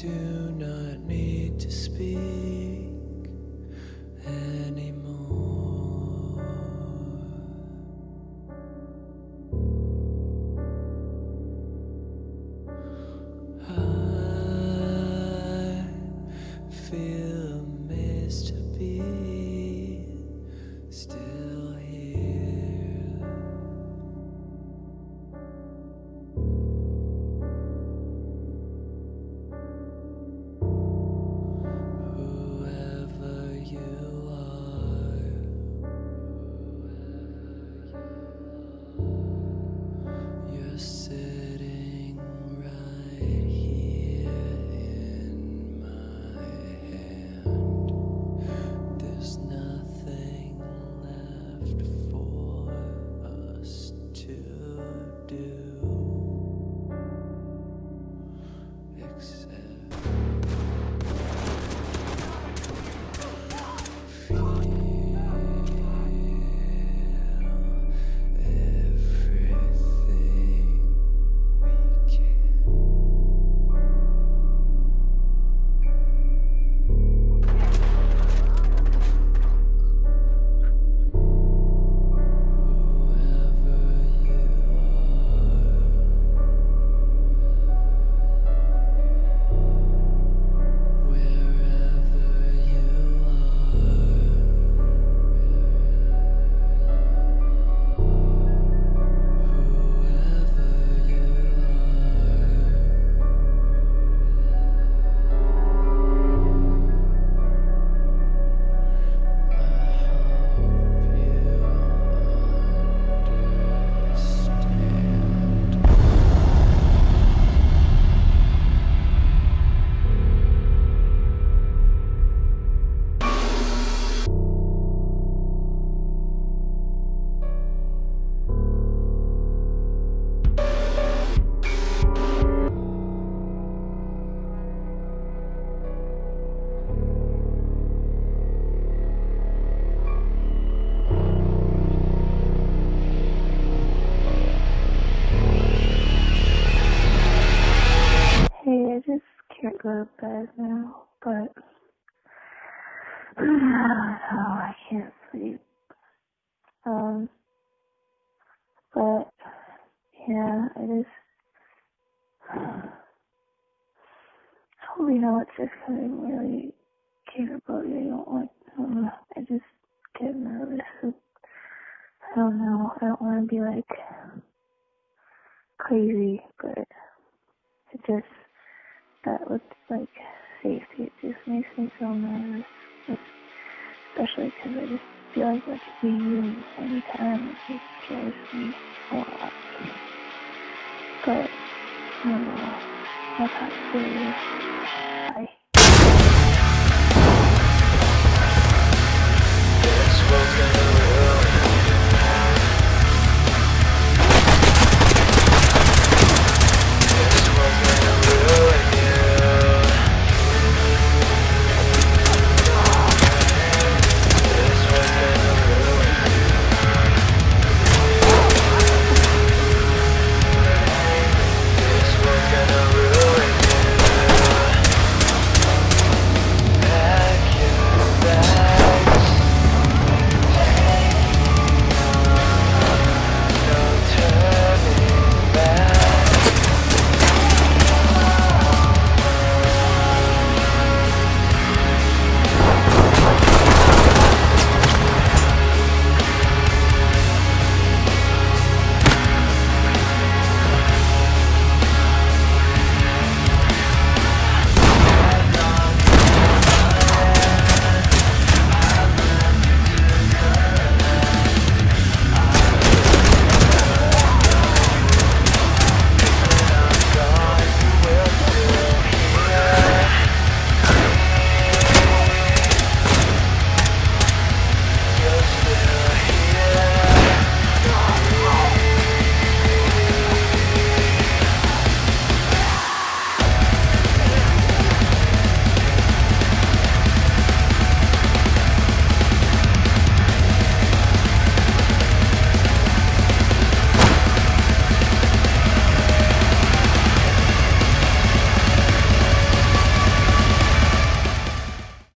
do not need to speak anymore. I feel amazed to be still here. Whoever you are, you're sitting right here in my hand. There's nothing left for us to do except feel everything we can. Whoever you are, wherever you whoever you I hope you understand. Hey, I just can't go to bed now, but I can't sleep. But yeah, I just holy hell, it's just getting really capability. I just get nervous. I don't know. I don't want to be like crazy, but it just that with like safety, it just makes me so nervous. Especially because I just feel like it could be used anytime. It just scares me a lot. But I don't know. I'll talk to you. Bye.